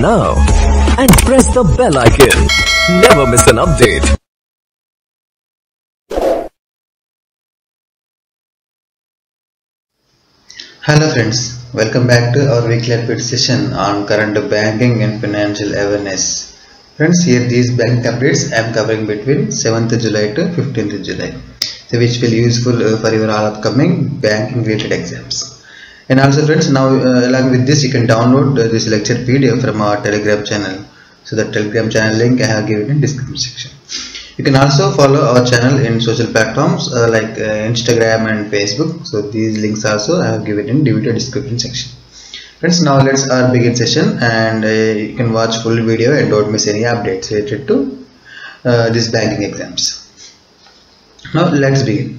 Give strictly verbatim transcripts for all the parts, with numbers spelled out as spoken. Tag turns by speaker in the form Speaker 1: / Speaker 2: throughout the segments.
Speaker 1: now and press the bell icon. Never miss an update.
Speaker 2: Hello friends, welcome back to our weekly update session on current banking and financial awareness. Friends, here these bank updates I am covering between seventh July to fifteenth July, so which will be useful uh, for your all upcoming banking related exams. And also friends, now uh, along with this you can download uh, this lecture P D F from our Telegram channel. So the Telegram channel link I have given in description section. You can also follow our channel in social platforms uh, like uh, Instagram and Facebook. So these links also I have given in the video description section. Friends, now let's uh, begin session, and uh, you can watch full video and don't miss any updates related to uh, these banking exams. Now let's begin.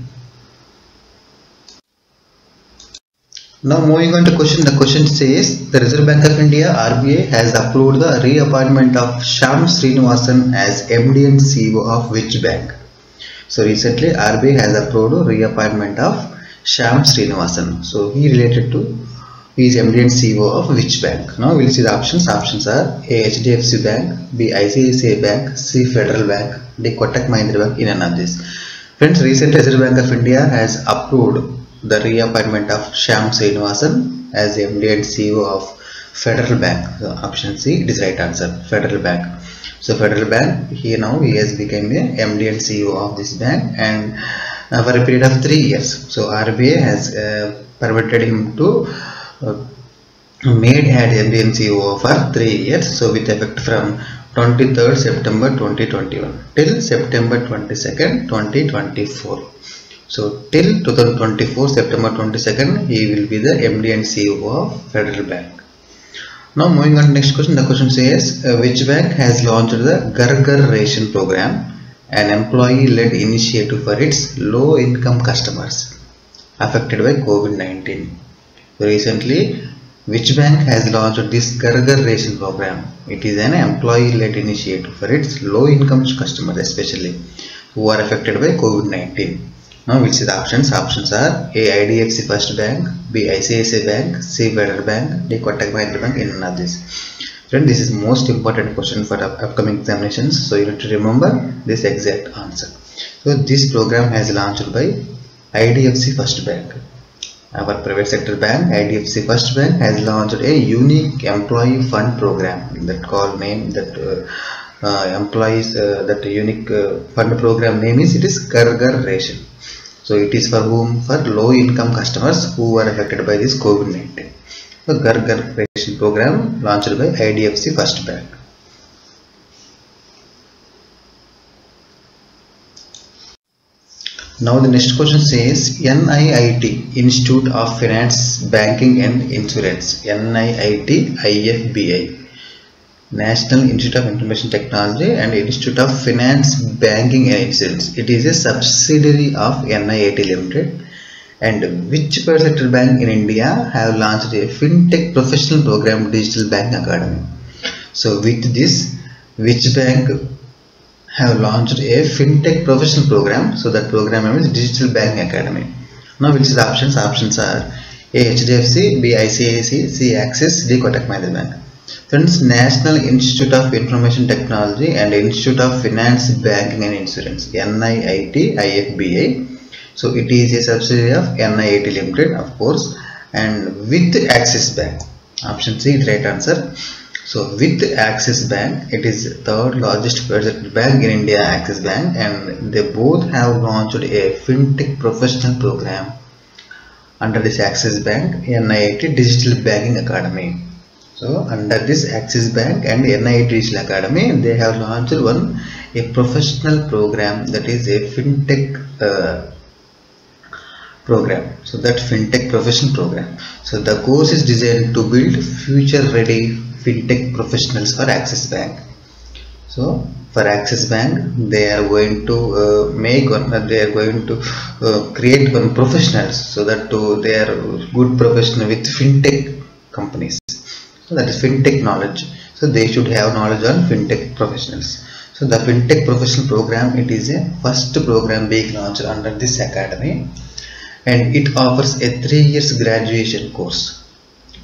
Speaker 2: Now moving on to question, the question says the Reserve Bank of India R B I has approved the reappointment of Shyam Srinivasan as M D and C E O of which bank? So recently R B I has approved the reappointment of Shyam Srinivasan. So he related to, he is M D and C E O of which bank? Now we will see the options. Options are A. H D F C Bank, B. I C I C I Bank, C. Federal Bank, D. Kotak Mahindra Bank. In none of this. Friends, recently Reserve Bank of India has approved the reappointment of Shyam Srinivasan as M D and C E O of Federal Bank. So option C, it is right answer, Federal Bank. So Federal Bank, he now he has become a M D and C E O of this bank, and uh, for a period of three years. So R B I has uh, permitted him to uh, made as M D and C E O for three years. So with effect from twenty-third September twenty twenty-one till September twenty-second twenty twenty-four. So till two thousand twenty-four September twenty-second he will be the M D and C E O of Federal Bank. Now moving on to next question. The question says uh, which bank has launched the Ghar Ghar Ration program, an employee led initiative for its low income customers affected by COVID nineteen. So recently which bank has launched this Ghar Ghar Ration program? It is an employee led initiative for its low income customers, especially who are affected by COVID nineteen. Now we'll see the options. Options are A. I D F C First Bank, B. I C I C I Bank, C. Federal Bank, D. Kotak Mahindra Bank. In none of this. Friend, this is most important question for up upcoming examinations, so you have to remember this exact answer. So this program has launched by I D F C First Bank. Our private sector bank, I D F C First Bank, has launched a unique employee fund program. That call name that uh, uh, employees uh, that unique uh, fund program name is it is Ghar Ghar Ration. So it is for whom? For low income customers who are affected by this COVID nineteen. So Ghar Ghar Ration program launched by I D F C First Bank. Now the next question says N I I T, Institute of Finance, Banking and Insurance, N I I T I F B I, National Institute of Information Technology and Institute of Finance, Banking and Insurance. It is a subsidiary of N I I T Limited. And which private sector bank in India have launched a FinTech professional program, Digital Bank Academy? So with this, which bank have launched a FinTech professional program? So that program name is Digital Bank Academy. Now we'll see the options. Options are A. H D F C, B. I C I C I, C. Axis, D. Kotak Mahindra Bank. Friends, National Institute of Information Technology and Institute of Finance, Banking and Insurance, N I I T I F B I. So it is a subsidiary of N I I T Limited, of course, and with Axis Bank. Option C is right answer. So with Axis Bank, it is third largest private bank in India, Axis Bank, and they both have launched a FinTech professional program under this Axis Bank, N I I T Digital Banking Academy. So under this Axis Bank and N I I T Digital Academy, they have launched one a professional program, that is a FinTech uh, program. So that FinTech professional program. So the course is designed to build future ready FinTech professionals for Axis Bank. So for Axis Bank, they are going to uh, make one, they are going to uh, create one professionals, so that to they are good professional with FinTech companies. So that is FinTech knowledge. So they should have knowledge on FinTech professionals. So the FinTech professional program, it is a first program being launched under this academy, and it offers a three years graduation course.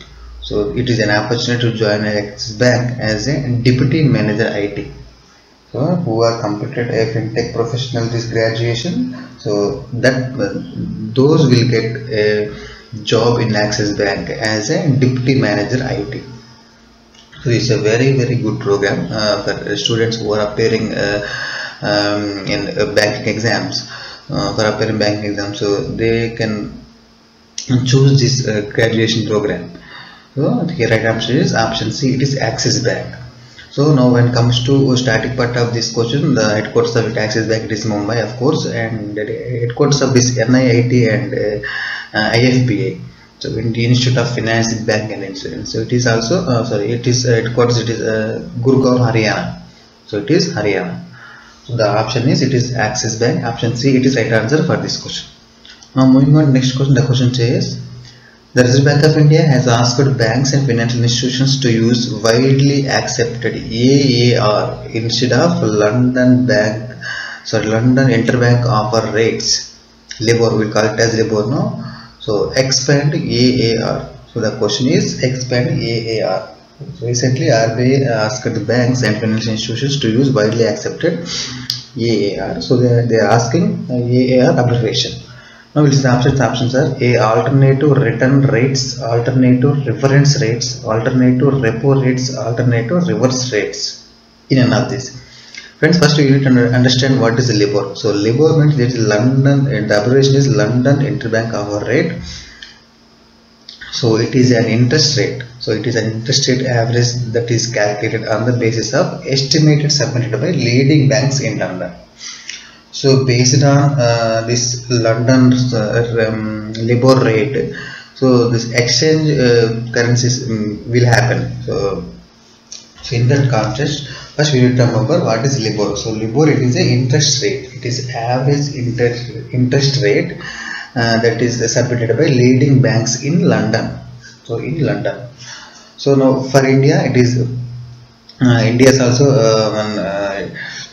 Speaker 2: So it is an opportunity to join Axis Bank as a deputy manager I T. So who are completed a fintech professional this graduation, so that uh, those will get a job in Axis Bank as a deputy manager I T. So it's a very very good program uh, for students who are appearing uh, um, in uh, banking exams. Uh, for appearing banking exams, so they can choose this uh, graduation program. So the right answer is option C. It is Axis Bank. So now when it comes to static part of this question, the headquarters of Axis Bank, it is Mumbai, of course, and the headquarters of this N I I T and uh, uh, I F B I. So in the Institute of Finance, Bank and Insurance. So it is also uh, sorry, it is uh, headquarters. It is uh, Gurgaon, Haryana. So it is Haryana. So the option is it is Axis Bank. Option C. It is right answer for this question. Now moving on to next question. The question says, the Reserve Bank of India has asked banks and financial institutions to use widely accepted A A R instead of London Bank, sorry, London Interbank Offer Rates. LIBOR, we call it as LIBOR, no? So expand A A R. So the question is expand A A R. So recently R B I asked the banks and financial institutions to use widely accepted A A R. So they, they are asking A A R abbreviation. Now which is the options? Options are A. Alternative return rates, alternative reference rates, alternative repo rates, alternative reverse rates. In none of this. Friends, first you need to understand what is LIBOR. So LIBOR means that is London, and the abbreviation is London Interbank Offer Rate. So it is an interest rate. So it is an interest rate average that is calculated on the basis of estimated submitted by leading banks in London. So based on uh, this London uh, um, LIBOR rate, so this exchange uh, currencies um, will happen. So, so in that context, first we need to remember what is LIBOR. So LIBOR, it is a interest rate. It is average interest interest rate uh, that is submitted by leading banks in London. So in London. So now for India, it is uh, India is also uh, one. Uh,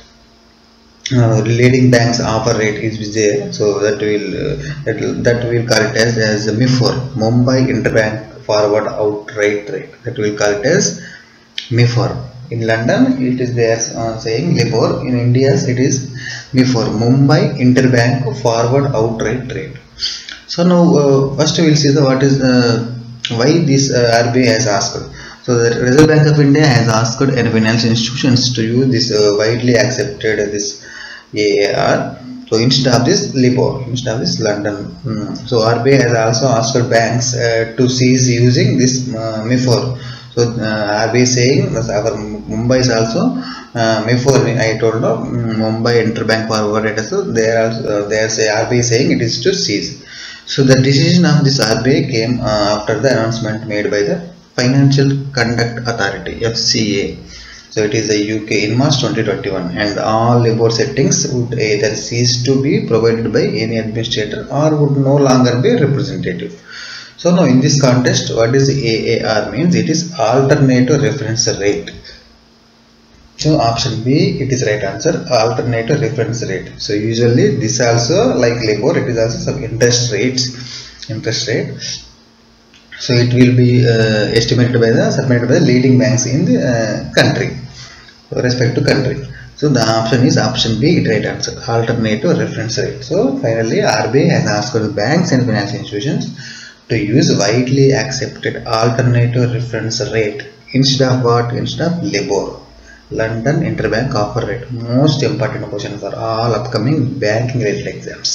Speaker 2: Uh, leading banks offer rate is there, so that will uh, that will that will call it as as M I F R, Mumbai Interbank Forward Outright Rate. That will call it as M I F R. In London, it is there uh, saying LIBOR. In India, it is M I F R, Mumbai Interbank Forward Outright Rate. So now uh, first we will see the what is uh, why this uh, R B I has asked. So the Reserve Bank of India has asked and financial institutions to use this uh, widely accepted uh, this A A R. So instead of this LIBOR, instead of this London. Hmm. So R B I has also asked banks uh, to cease using this uh, M I F R. So uh, R B I saying that our Mumbai is also uh, M I F R. I told you Mumbai Interbank Forward Rate. So they are uh, they are say R B I saying it is to cease. So the decision of this R B I came uh, after the announcement made by the Financial Conduct Authority F C A. So it is the U K in March twenty twenty-one, and all LIBOR settings would either cease to be provided by any administrator or would no longer be representative. So now in this context, what is A A R means? It is alternative reference rate. So option B, it is right answer, alternative reference rate. So usually this also like LIBOR, it is also some interest rates, interest rate. So it will be uh, estimated by the submitted by the leading banks in the uh, country, respect to country. So the option is option B, it right answer, alternative reference rate. So finally R B I has asked the banks and financial institutions to use widely accepted alternative reference rate instead of what? Instead of LIBOR, London Interbank Offer Rate. Most important question for all upcoming banking related exams.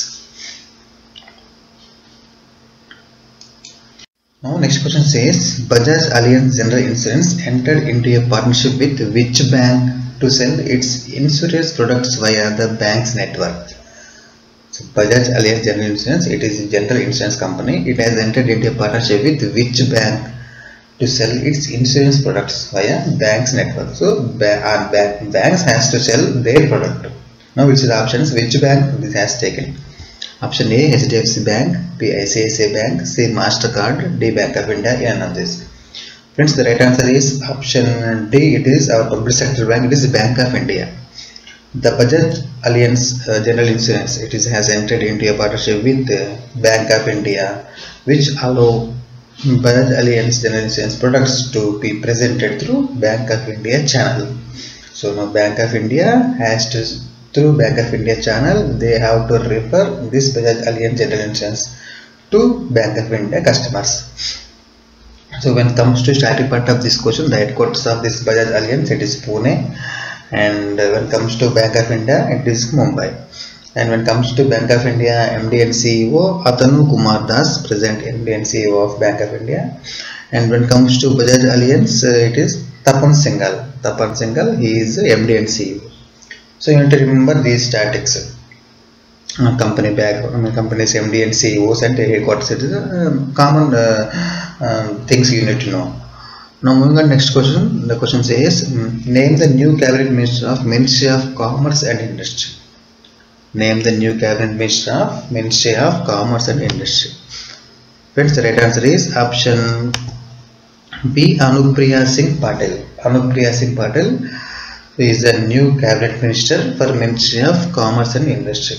Speaker 2: Now next question says, Bajaj Allianz General Insurance entered into a partnership with which bank to sell its insurance products via the bank's network? So Bajaj Allianz General Insurance, it is a general insurance company. It has entered into a partnership with which bank to sell its insurance products via bank's network? So ba bank, banks has to sell their product. Now which is the options? Which bank this has taken? Option A, H D F C Bank, B, I C I C I Bank, C, Mastercard, D, Bank of India, none of this. Friends, the right answer is option D, it is our public sector bank, it is Bank of India. The Bajaj Allianz uh, General Insurance, it is has entered into a partnership with uh, Bank of India, which allow Bajaj Allianz General Insurance products to be presented through Bank of India channel. So now Bank of India has to, through Bank of India channel, they have to refer this Bajaj Allianz General Insurance to Bank of India customers. So when it comes to static part of this question, the headquarters of this Bajaj Allianz, it is Pune, and when it comes to Bank of India, it is Mumbai. And when it comes to Bank of India, M D and C E O Atanu Kumar Das, present M D and C E O of Bank of India. And when it comes to Bajaj Allianz, uh, it is Tapan Singhal. Tapan Singhal, he is M D and C E O. So you have to remember these statics. Uh, company back, I mean, company's M D and C E Os and headquarters, it is uh, common uh, um, things you need to know. Now moving on next question. The question says, um, name the new cabinet minister of Ministry of Commerce and Industry. Name the new cabinet minister of Ministry of Commerce and Industry. Friends, the right answer is option B, Anupriya Singh Patel. Anupriya Singh Patel is the new cabinet minister for Ministry of Commerce and Industry.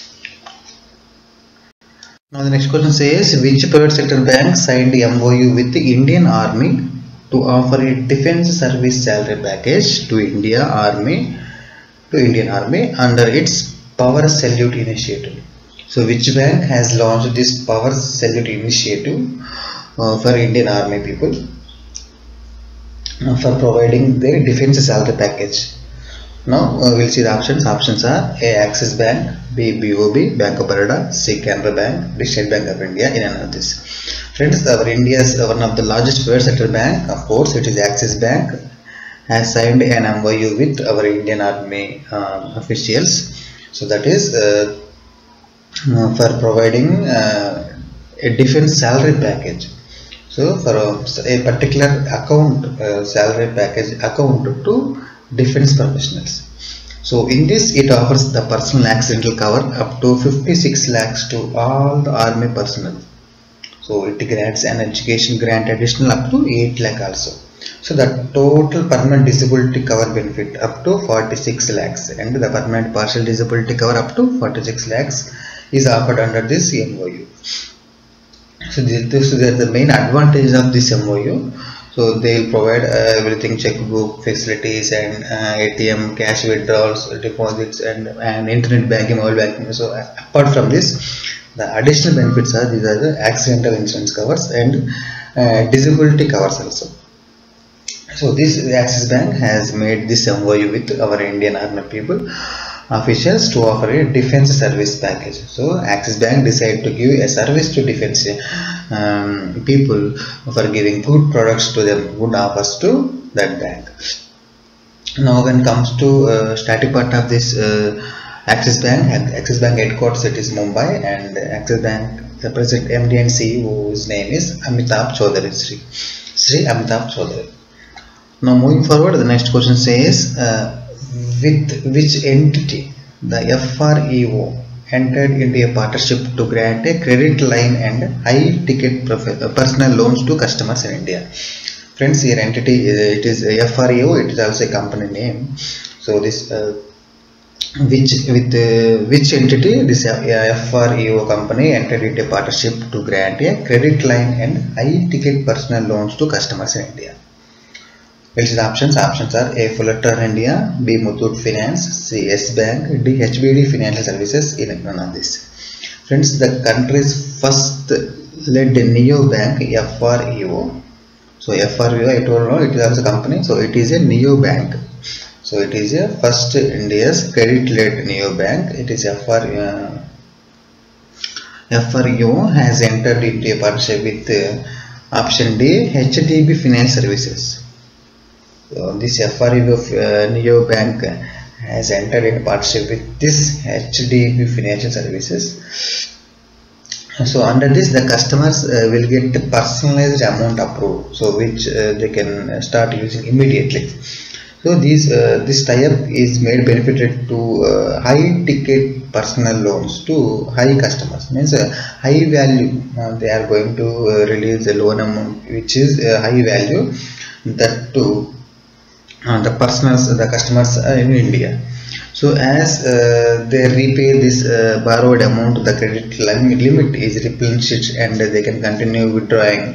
Speaker 2: Now the next question says, which private sector bank signed the M O U with the Indian Army to offer a defense service salary package to India Army to Indian Army under its Power Salute initiative? So which bank has launched this Power Salute initiative uh, for Indian Army people uh, for providing their defense salary package? Now uh, we'll see the options. Options are A, Axis Bank, B, B O B, Bank of Baroda, C, Canara Bank, D, State Bank of India. In none of this. Friends, our India's uh, one of the largest private sector bank, of course, it is Axis Bank, has signed an M O U with our Indian Army uh, officials. So that is uh, uh, for providing uh, a defense salary package. So for a, a particular account uh, salary package account to defense professionals. So in this, it offers the personal accidental cover up to fifty-six lakhs to all the army personnel. So it grants an education grant additional up to eight lakh also. So the total permanent disability cover benefit up to forty-six lakhs and the permanent partial disability cover up to forty-six lakhs is offered under this M O U. So this is the main advantage of this M O U. So they will provide uh, everything, checkbook facilities and uh, A T M, cash withdrawals, deposits and, and internet banking, mobile banking. So uh, apart from this, the additional benefits are these are the accidental insurance covers and uh, disability covers also. So this Axis Bank has made this M O U with our Indian Army people officials to offer a defense service package. So Axis Bank decided to give a service to defense um, people for giving good products to them, good offers to that bank. Now when it comes to uh, static part of this uh, Axis Bank, Axis Bank headquarters, it is Mumbai, and Axis Bank, the present M D and C E O, whose name is Amitabh Chaudhary, Sri, Sri Amitabh Chaudhary. Now moving forward, the next question says, uh, with which entity the F R E O entered into a partnership to grant a credit line and high ticket personal loans to customers in India? Friends, here entity, it is F R E O, it is also a company name. So this uh, which with uh, which entity this F R E O company entered into a partnership to grant a credit line and high ticket personal loans to customers in India? We'll see the options. Options are A, Fullerton India, B, Muthoot Finance, C, Yes Bank, D, H B D Financial Services. In none of this. Friends, the country's first led neo bank, F R E O. So F R E O, I told you, it is also a company. So it is a neo bank. So it is a first India's credit led neo bank. It is F R E O. F R E O has entered into a partnership with uh, option D, H D B Financial Services. So this F R E O uh, Neo Bank has entered in partnership with this H D B Financial Services. So under this, the customers uh, will get the personalized amount approved, so which uh, they can start using immediately. So these uh, this tie-up is made benefited to uh, high ticket personal loans to high customers. Means uh, high value. Uh, they are going to uh, release a loan amount which is uh, high value, that to Uh, the personals, the customers uh, in India. So as uh, they repay this uh, borrowed amount, the credit limit is replenished and they can continue withdrawing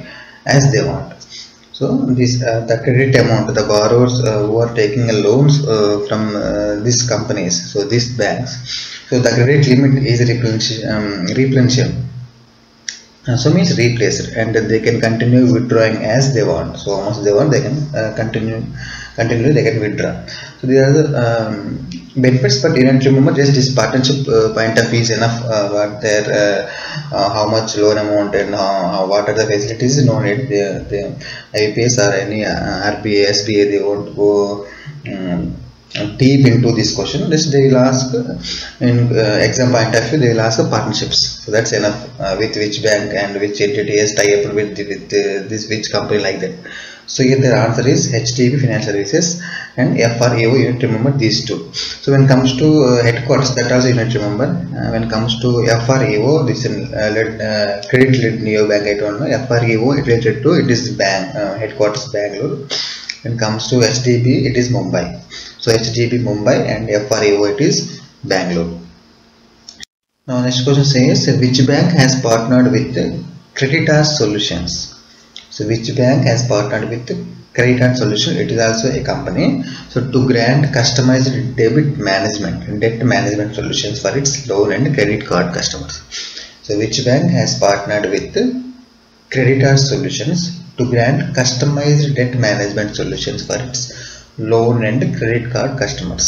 Speaker 2: as they want. So this uh, the credit amount, the borrowers uh, who are taking a loans uh, from uh, these companies, so these banks, so the credit limit is replenishable, um, replenishable. Uh, so means replaced, and they can continue withdrawing as they want. So once they want, they can uh, continue continue they can withdraw. So these are the um, benefits, but you need to remember just this partnership uh, point of view is enough. Uh, what their uh, uh, how much loan amount and how, how what are the facilities, no need the, the I B P S or any uh, R B A, S B A, they won't go um, deep into this question. Just they will ask in uh, exam point of view, they will ask partnerships. So that's enough. Uh, with which bank and which entity has tie up with with uh, this which company, like that. So here the answer is H D B Financial Services and F R A O. You need to remember these two. So when it comes to uh, headquarters, that also you need to remember. Uh, when it comes to F R A O, this is uh, led, uh, credit led neo bank. I don't know. F R A O related to it is bank uh, headquarters Bangalore. When it comes to H D B, it is Mumbai. So H D B Mumbai and F R A O it is Bangalore. Now next question says, which bank has partnered with Creditas Solutions? So which bank has partnered with Creditas Solutions? It is also a company. So to grant customized debit management, debt management solutions for its loan and credit card customers. So which bank has partnered with Creditas Solutions to grant customized debt management solutions for its loan and credit card customers?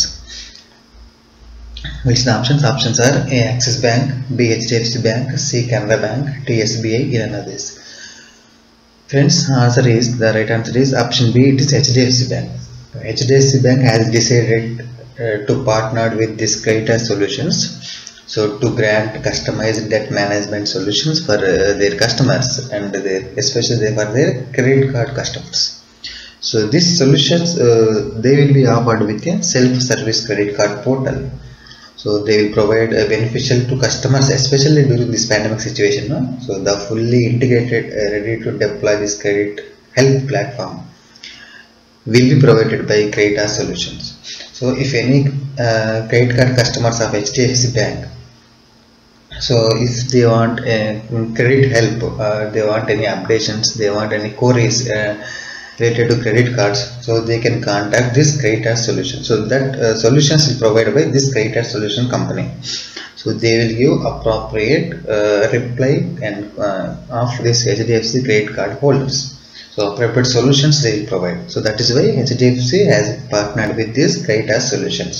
Speaker 2: Which the options? Options are A. Axis Bank, B. H D F C Bank, C. Canara Bank, D. S B I, in others. Friends, answer is, the right answer is option B, it is H D F C Bank. H D F C Bank has decided uh, to partner with this Creditas Solutions, so to grant customized debt management solutions for uh, their customers, and their, especially for their credit card customers. So these solutions uh, they will be offered with a self-service credit card portal. So they will provide a beneficial to customers, especially during this pandemic situation. No? So the fully integrated, uh, ready to deploy this credit help platform will be provided by Creditas Solutions. So if any uh, credit card customers of H D F C Bank, so if they want uh, credit help, uh, they want any updations, they want any queries uh, related to credit cards, so they can contact this Creditas Solution. So that uh, solutions will provided by this Creditas Solution company. So they will give appropriate uh, reply and uh, of this H D F C credit card holders. So appropriate solutions they will provide. So that is why H D F C has partnered with this Creditas Solutions.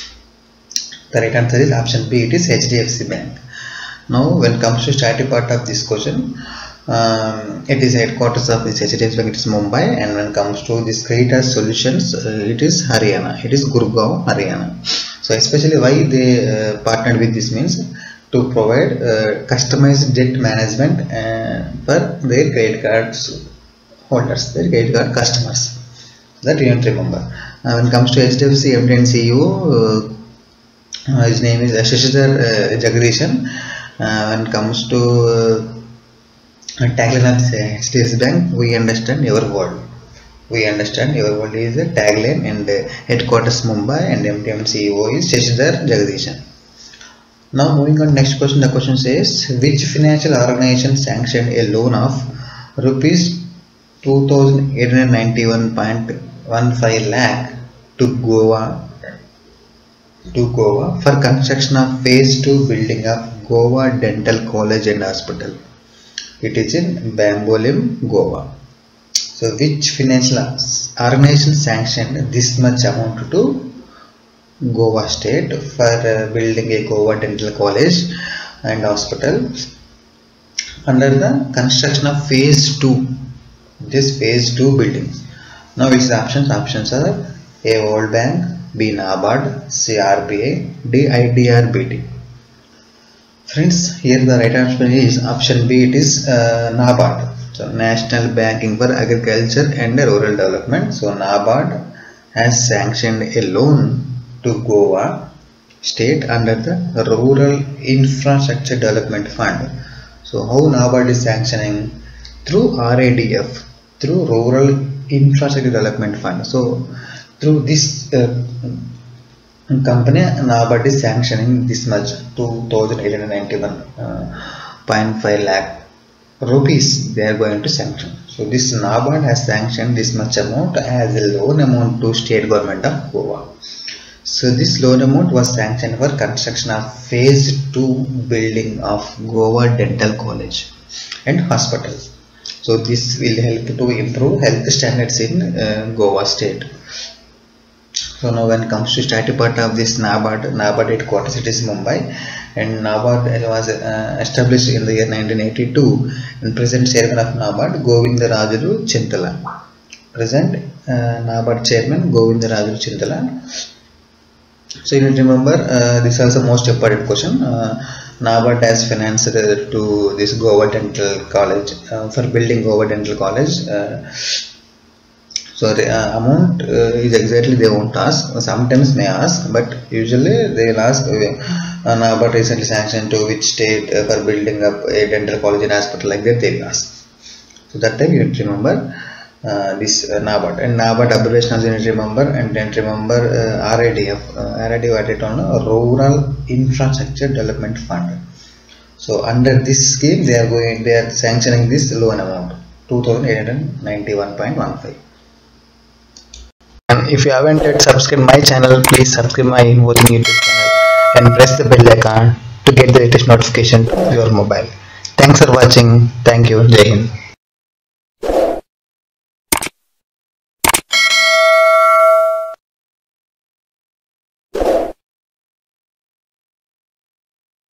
Speaker 2: The right answer is option B, it is H D F C Bank. Now when it comes to static part of this question, Um, it is headquarters of this H D F C Bank, it is Mumbai, and when it comes to this Creditas Solutions, uh, it is Haryana, it is Gurgaon, Haryana. So especially why they uh, partnered with this means to provide uh, customized debt management uh, for their credit cards holders, their credit card customers. That you need to remember. Uh, when it comes to H D F C M D and C E O, uh, uh, his name is Shashidhar uh, Jagdishan. Uh, when it comes to uh, tagline of H D F C Bank, we understand your world. We understand your world is a tagline, and uh, headquarters Mumbai, and M D and C E O is Shashidhar Jagdishan. Now moving on next question. The question says, which financial organization sanctioned a loan of rupees two thousand eight hundred ninety-one point one five lakh to Goa to Goa for construction of phase two building of Goa Dental College and Hospital? It is in Bambolim, Goa. So which financial organization sanctioned this much amount to Goa state for uh, building a Goa Dental College and Hospital under the construction of phase two, this phase two building? Now which options? Options are A. World Bank, B. NABARD, C. R B I, D. I D R B T. Friends, here the right answer is option B, it is uh, NABARD. So National Banking for Agriculture and Rural Development. So NABARD has sanctioned a loan to Goa state under the Rural Infrastructure Development Fund. So how NABARD is sanctioning? Through R A D F, through Rural Infrastructure Development Fund. So through this uh, company, NABARD is sanctioning this much two thousand eight hundred ninety-one point five lakh rupees they are going to sanction. So this NABARD has sanctioned this much amount as a loan amount to state government of Goa. So this loan amount was sanctioned for construction of phase two building of Goa Dental College and hospitals. So this will help to improve health standards in uh, Goa state. So now when it comes to starting part of this NABARD, NABARD headquarters, it is Mumbai, and NABARD was uh, established in the year nineteen eighty-two, and present chairman of NABARD Govindarajulu Chintala. Present uh, NABARD chairman Govindarajulu Chintala. So you need to remember uh, this is also most important question. Uh, NABARD has financed uh, to this Goa Dental College uh, for building Goa Dental College. Uh, so the uh, amount uh, is exactly they won't ask. Sometimes may ask, but usually they will ask. Uh, NABARD recently sanctioned to which state uh, for building up a dental college and hospital, like that they will ask. So that time you need to remember uh, this uh, NABARD, and NABARD abbreviation also you need to remember, and then remember uh, R I D F. Uh, R I D F on a Rural Infrastructure Development Fund. So under this scheme they are going they are sanctioning this loan amount two thousand eight hundred ninety-one point one five. And if you haven't yet subscribed my channel, please subscribe my Invoking YouTube channel and press the bell icon to get the latest notification to your mobile. Thanks for watching. Thank you. Jai Hind.